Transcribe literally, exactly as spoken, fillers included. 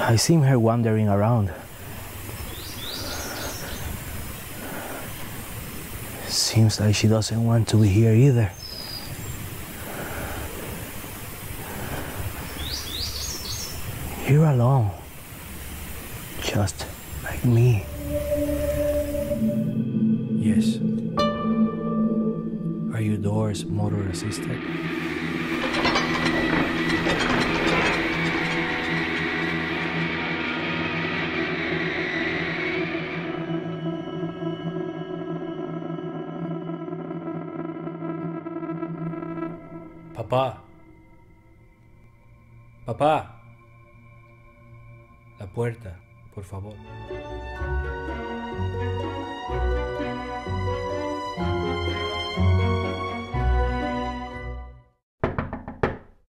I seen her wandering around. Seems like she doesn't want to be here either. Here alone, just like me. Yes. Are your doors motor assisted? Papá. Papá. La puerta, por favor.